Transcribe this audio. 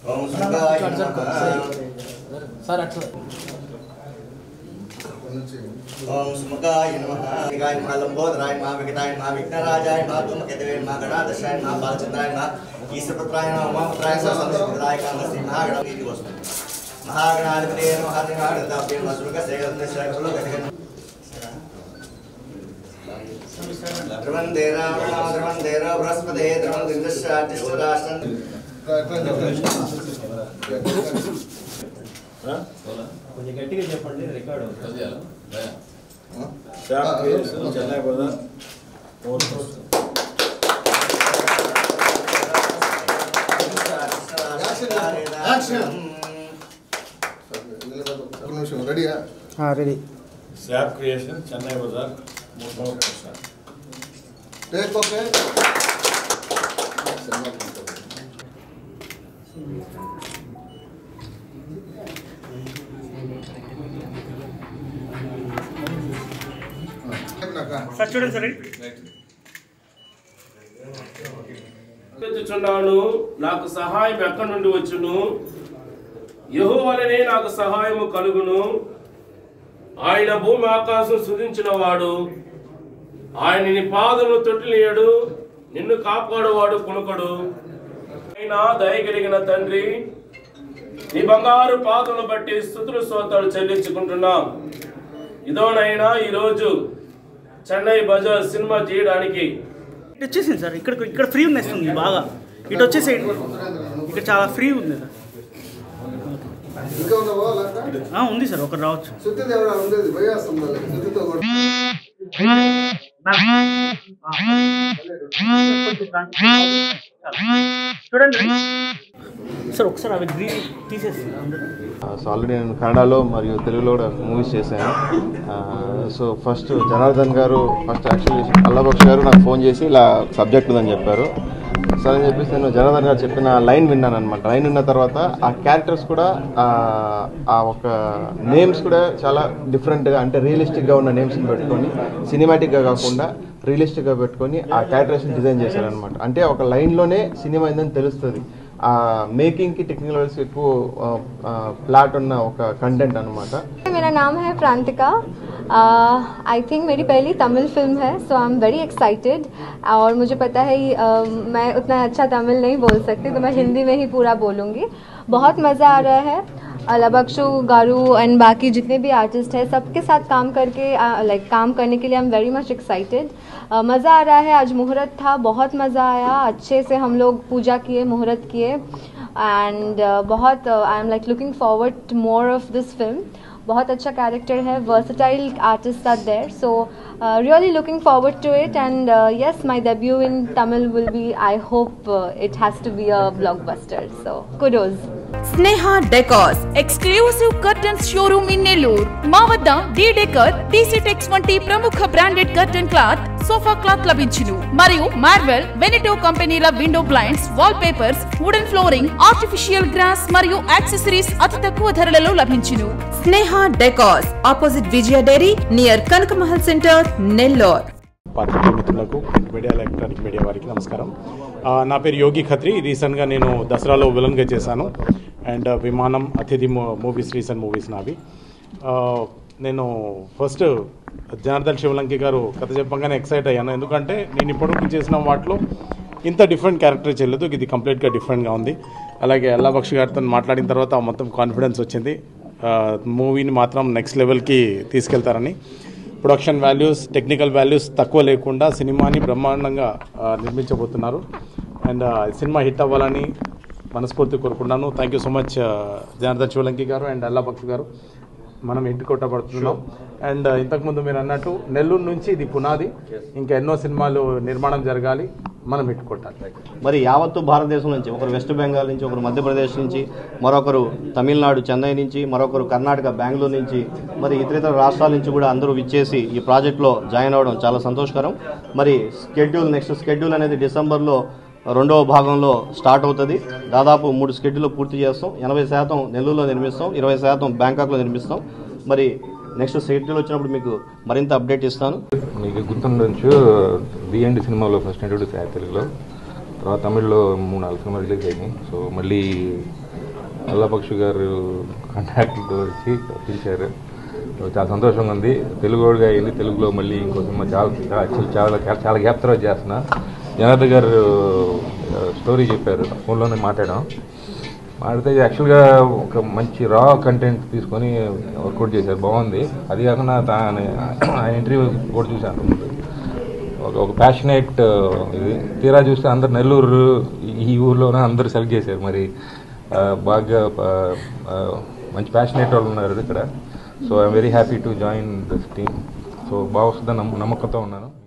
ओम सुगाय नमः सर अच्छा ओम सुगाय नमः गाय नमः लंबोदराय नमः विकटाय नमः विघ्नराजाय नमः धूमकेतवे नमः गणाधशाय नमः बालचंद्राय नमः ईश्वरपुत्राय नमः उमापुत्राय संस्कृताय कामश्री महागणाधिपति वस्तु महागणाधिपति नमः हरिहरदाभ्य नमः सुरगसेगन्धश्रगसुलगसेगन् ध्रुवन्देरा ध्रुवन्देरा बृहस्पते ध्रुवन्दिन्दश्राष्टराष्ट्रं కొంచెం గట్టిగా చెప్పండి రికార్డ్ అవుతుంది చెన్నై బజార్ రెడీయా ready shop creation Chennai bazaar take okay sir చూడండి సార్ చున్నాను నాకు సహాయం ఎక్కడి నుండి వచ్చును యెహోవానే నాకు సహాయము కలుగును ఆయన భూమి ఆకాశం సృజించిన వాడు ఆయన నీ పాదములు తొట్టిలేయడు నిన్ను కాపాడువాడు కొనుకడు అయినా దయగలిగిన తండ్రి నీ బంగారు పాదములు బట్టి స్తుతులు స్తోత్రాలు చెల్లించుకుంటున్నాం ఇదోనైనా ఈరోజు చెన్నై బజార్ సినిమా చేయడానికి ఇటు వచ్చేసింది సార్ ఇక్కడ ఫ్రీ ఉంది బాగా ఇటు వచ్చేసేయండి ఇక్కడ చాలా ఫ్రీ ఉంది ఉంది సార్ ఒకరు రావచ్చు చూడండి సార్ ఒకసారి అవి గ్రీన్ తీసేస్తుంది సో ఆల్రెడీ నేను కన్నడలో మరియు తెలుగులో కూడా మూవీస్ చేశాను. సో ఫస్ట్ జనార్దన్ గారు యాక్చువల్లీ అల్లాబక్ష్ గారు నాకు ఫోన్ చేసి ఇలా సబ్జెక్ట్ ఉందని చెప్పారు. సరే అని చెప్పేసి నేను జనార్దన్ గారు చెప్పిన లైన్ విన్నాను అనమాట. లైన్ విన్న తర్వాత ఆ క్యారెక్టర్స్ కూడా ఆ ఒక నేమ్స్ కూడా చాలా డిఫరెంట్గా, అంటే రియలిస్టిక్గా ఉన్న నేమ్స్ని పెట్టుకొని సినిమాటిక్గా కాకుండా రియలిస్టిక్గా పెట్టుకొని ఆ క్యారెక్టరేషన్ డిజైన్ చేశారనమాట. అంటే ఒక లైన్లోనే సినిమా ఏందని తెలుస్తుంది. मेकिंग की टेक्निकल को प्लाट उन्ना कंटेंट अनुमाता. मेरा नाम है प्रांतिका. आई थिंक मेरी पहली तमिल फिल्म है, so I am very excited. और मुझे पता है मैं उतना अच्छा तमिल नहीं बोल सकती, तो मैं हिंदी में ही पूरा बोलूँगी. बहुत मज़ा आ रहा है. अलाबक्षु गारू एंड बाकी जितने भी आर्टिस्ट हैं सबके साथ काम करके काम करने के लिए I am very much excited. मज़ा आ रहा है. आज मुहूर्त था, बहुत मज़ा आया. अच्छे से हम लोग पूजा किए, मुहूर्त किए एंड बहुत I am looking forward to more of this film. बहुत अच्छा कैरेक्टर है, versatile artist are there, so really looking forward to it. And yes, my debut in Tamil will be, I hope it has to be a blockbuster. So kudos. Sneha decors exclusive curtains showroom in Nellore. మా వద్ద D decor, TC Tex వంటి ప్రముఖ branded curtain cloth, sofa cloth లభించును. మరియు Marvel, Venito కంపెనీల window blinds, wall papers, wooden flooring, artificial grass మరియు accessories అతి తక్కువ ధరలలో లభించును. Sneha decors opposite Vijaya dairy near Kanaka Mahal centre, Nellore. పాత్రికేయ మిత్రులకు, ప్రింట్ మీడియా, ఎలక్ట్రానిక్ మీడియా వారికి నమస్కారం. నా పేరు యోగి ఖత్రి. రీసెంట్గా నేను దసరాలో విలన్గా చేశాను. అండ్ విమానం, అతిథి మూవీస్ రీసెంట్ మూవీస్ నావి. నేను ఫస్ట్ జనార్దన్ శివలంకి గారు కథ చెప్పంగానే ఎక్సైట్ అయ్యాను. ఎందుకంటే నేను ఇప్పటివరకు చేసిన వాటిలో ఇంత డిఫరెంట్ క్యారెక్టర్ చేయలేదు. ఇది కంప్లీట్గా డిఫరెంట్గా ఉంది. అలాగే అల్లాబక్ష్ గారితో మాట్లాడిన తర్వాత మొత్తం కాన్ఫిడెన్స్ వచ్చింది. మూవీని మాత్రం నెక్స్ట్ లెవెల్కి తీసుకెళ్తారని. ప్రొడక్షన్ వాల్యూస్, టెక్నికల్ వాల్యూస్ తక్కువ లేకుండా సినిమాని బ్రహ్మాండంగా నిర్మించబోతున్నారు. అండ్ సినిమా హిట్ అవ్వాలని మనస్ఫూర్తి కోరుకున్నాను. Thank you so much Janardhan Sivalanki garu and Allabaksh గారు. మనం ఇంటి కొట్టబడుతున్నాం. అండ్ ఇంతకుముందు మీరు అన్నట్టు నెల్లూరు నుంచి ఇది పునాది. ఇంకా ఎన్నో సినిమాలు నిర్మాణం జరగాలి, మనం హిట్ కొట్టాలి. మరి యావత్తు భారతదేశం నుంచి, ఒకరు వెస్ట్ బెంగాల్ నుంచి, ఒకరు మధ్యప్రదేశ్ నుంచి, మరొకరు తమిళనాడు చెన్నై నుంచి, మరొకరు కర్ణాటక బెంగళూరు నుంచి, మరి ఇతర రాష్ట్రాల నుంచి కూడా అందరూ విచ్చేసి ఈ ప్రాజెక్ట్లో జాయిన్ అవ్వడం చాలా సంతోషకరం. మరి నెక్స్ట్ స్కెడ్యూల్ అనేది డిసెంబర్లో రెండవ భాగంలో స్టార్ట్ అవుతుంది. దాదాపు 3 స్కెడ్యూల్ పూర్తి చేస్తాం. 80% నెల్లూరులో నిర్మిస్తాం, 20% బ్యాంకాక్లో నిర్మిస్తాం. మరి నెక్స్ట్ స్కెడ్యూల్ వచ్చినప్పుడు మీకు మరింత అప్డేట్ ఇస్తాను. మీకు గుర్తుండొచ్చు, బిఎండి సినిమాలో ఫస్ట్ ఇంట్రొడ్యూస్ అయ్యారు తెలుగులో. తర్వాత తమిళ్లో 3-4 సినిమాలు రిలీజ్ అయినాయి. సో మళ్ళీ అల్లపక్షి గారు కాంటాక్ట్ వచ్చి పిలిచారు. చాలా సంతోషంగా ఉంది. తెలుగుగా అయింది, తెలుగులో మళ్ళీ ఇంకో సినిమా చాలా గ్యాప్ తర్వాత చేస్తున్నా. జనార్దన్ గారు స్టోరీ చెప్పారు, ఫోన్లోనే మాట్లాడితే యాక్చువల్గా ఒక మంచి రా కంటెంట్ తీసుకొని వర్కౌట్ చేశారు, బాగుంది. అది కాకుండా ఆయన ఇంటర్వ్యూ కూడా చూశాను. ఒక ప్యాషనేట్ ఇది తీరా చూస్తే అందరు నెల్లూరు ఈ ఊర్లోనే అందరూ సెలెక్ట్ చేశారు. మరి బాగా మంచి ప్యాషనేట్ వాళ్ళు ఉన్నారు ఇక్కడ. So I'm very happy to join this team. So బాగా వస్తుందని నమ్మకంతో ఉన్నాను.